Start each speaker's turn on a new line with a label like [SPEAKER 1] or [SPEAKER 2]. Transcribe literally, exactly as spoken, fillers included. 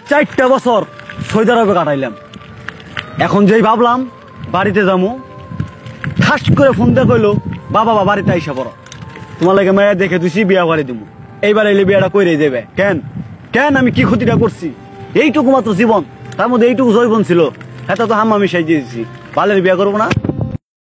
[SPEAKER 1] চারটা বছর সৌদি আরবে কাটাইলাম। এখন যেই ভাবলাম বাড়িতে যাবো, ঠাস করে ফোন দিয়ে কইলো বাবা বাবা বাড়িতে আইসা পড়ো, তোমার লাগে মেয়ে দেখে তুই বিয়া করে দিব। এইবার এলে বিয়াটা করে দেবে। কেন কেন আমি কি ক্ষতিটা করছি? এইটুকু মাত্র জীবন, তার মধ্যে এইটুকু জৈবন ছিল, এটা তো হাম আমি সাইজে দিয়েছি। বালের বিয়া করবো না?